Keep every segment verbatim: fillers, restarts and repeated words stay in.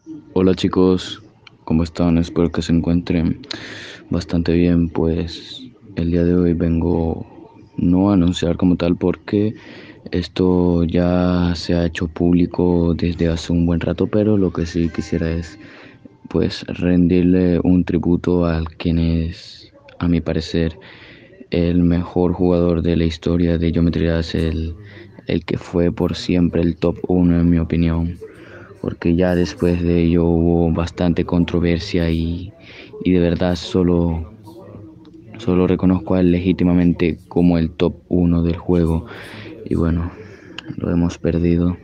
Hola chicos, ¿cómo están? Espero que se encuentren bastante bien. Pues el día de hoy vengo no a anunciar como tal porque esto ya se ha hecho público desde hace un buen rato, pero lo que sí quisiera es pues rendirle un tributo al quien es, a mi parecer, el mejor jugador de la historia de Geometry Dash, el, el que fue por siempre el top uno en mi opinión, porque ya después de ello hubo bastante controversia y, y de verdad solo, solo reconozco a él legítimamente como el top uno del juego y bueno, lo hemos perdido.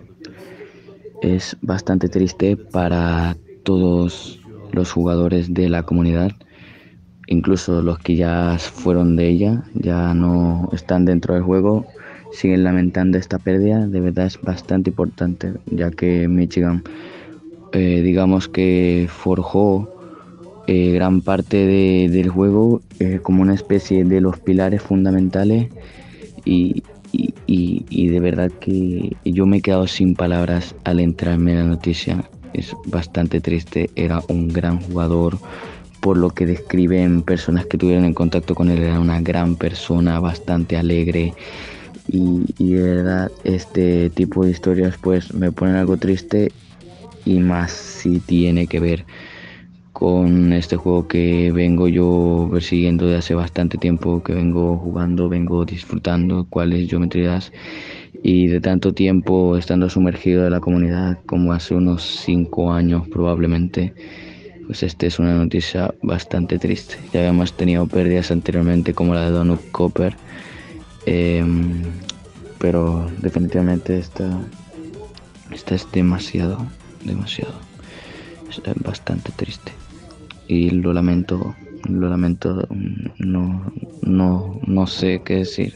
Es bastante triste para todos los jugadores de la comunidad, incluso los que ya fueron de ella, ya no están dentro del juego, siguen lamentando esta pérdida. De verdad es bastante importante, ya que Michigan, eh, digamos que forjó eh, gran parte de- del juego, eh, como una especie de los pilares fundamentales y, y, y- y de verdad que yo me he quedado sin palabras al enterarme en la noticia. Es bastante triste, era un gran jugador. Por lo que describen personas que tuvieron en contacto con él, era una gran persona, bastante alegre y, y de verdad este tipo de historias pues me ponen algo triste, y más si tiene que ver con este juego que vengo yo persiguiendo de hace bastante tiempo, que vengo jugando, vengo disfrutando, cuál es Geometry Dash, y de tanto tiempo estando sumergido en la comunidad como hace unos cinco años probablemente. Pues esta es una noticia bastante triste. Ya habíamos tenido pérdidas anteriormente como la de Donut Copper, eh, pero definitivamente esta, esta es demasiado, demasiado, es bastante triste. Y lo lamento, lo lamento, no, no, no sé qué decir.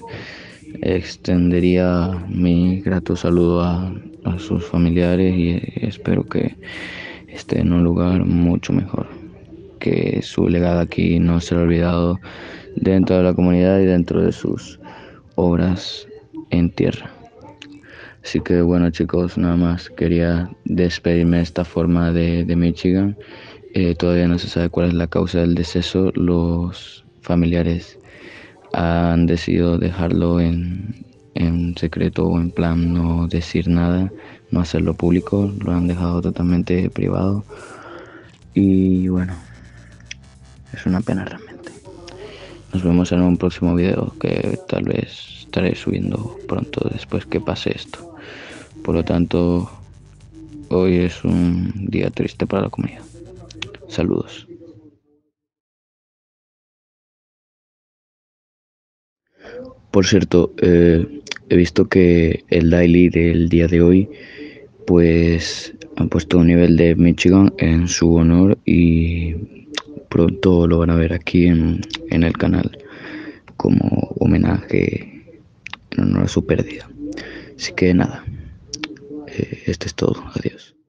Extendería mi grato saludo a, a sus familiares y espero que esté en un lugar mucho mejor, que su legado aquí no será olvidado dentro de la comunidad y dentro de sus obras en tierra. Así que bueno chicos, nada más quería despedirme de esta forma de, de Michigan. Eh, todavía no se sabe cuál es la causa del deceso. Los familiares han decidido dejarlo en, en secreto, o en plan no decir nada, no hacerlo público, lo han dejado totalmente privado. Y bueno, es una pena realmente. Nos vemos en un próximo video que tal vez estaré subiendo pronto después que pase esto. Por lo tanto, hoy es un día triste para la comunidad. Saludos. Por cierto, eh, he visto que el daily del día de hoy pues han puesto un nivel de Michigan en su honor y pronto lo van a ver aquí en, en el canal como homenaje en honor a su pérdida. Así que nada, eh, este es todo. Adiós.